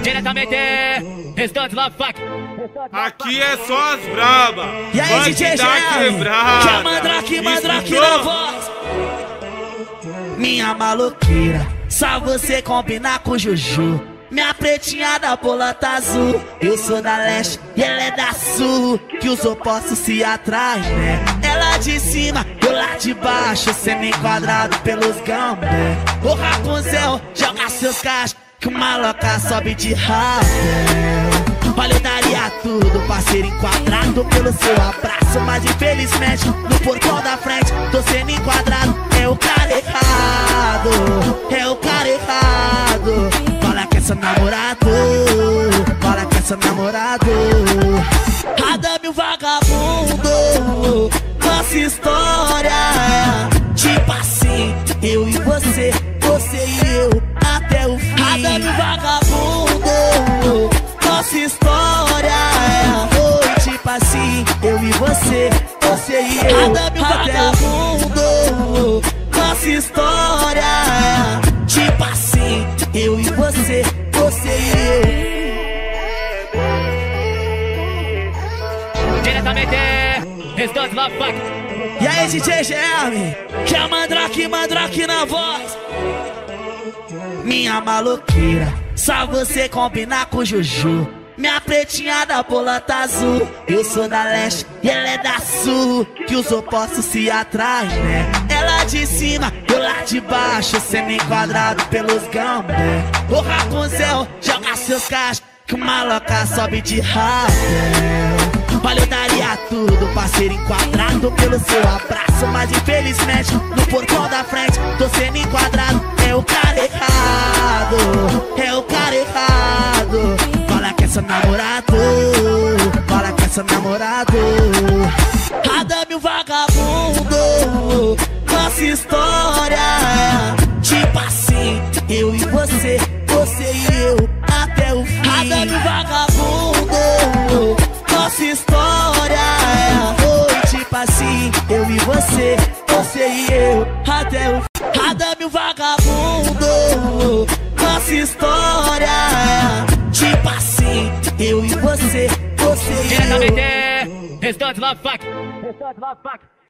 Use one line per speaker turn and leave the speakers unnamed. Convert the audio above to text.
Diretamente, Restante Love Fuck.
Aqui é só as braba.
E aí, DJ
quebrada.
que é Mandrake na voz. Minha maloqueira, só você combinar com o Juju. Minha pretinha da bolota azul. Eu sou da leste e ela é da sul. Que os opostos se atraem, né? Ela de cima, eu lá de baixo, sendo enquadrado pelos gambé. O Rapunzel joga seus cachos, que o maloca sobe de rapel. Olha, eu daria tudo pra ser enquadrado pelo seu abraço, mas infelizmente no portão da frente tô sendo enquadrado. É o cara errado, é o cara errado. Fala que é seu namorado, fala que é seu namorado. Adame o vagabundo, nossa história é tipo assim, eu e você, você e eu até o fim. Adame o vagabundo, nossa história é tipo assim, eu e você, você e eu até o mundo. Nossa história é tipo assim, eu e você, você e
eu. Diretamente, Restante Love Fuck.
E aí, DJ GM, que é Mandrake na voz. Minha maloqueira, só você combinar com o Juju. Minha pretinha da bolota azul. Eu sou da leste e ela é da sul. Que os opostos se atraem, né? Ela de cima, eu lá de baixo, sendo enquadrado pelos gambé. O Rapunzel joga seus cachos, que o maloca sobe de rapel. Olha, eu daria tudo pra ser enquadrado pelo seu abraço, mas infelizmente no portão da frente tô sendo enquadrado. É o cara errado, é o cara errado. Fala que é seu namorado, fala que é seu namorado. Adame o vagabundo, nossa história é tipo assim, eu e você, você e eu até o fim. Adame o vagabundo, nossa história é tipo assim, eu e você, você e eu até o fim. Adame o vagabundo, nossa história é tipo assim, eu e você, você e eu.
Diretamente, Restante Love Fuck.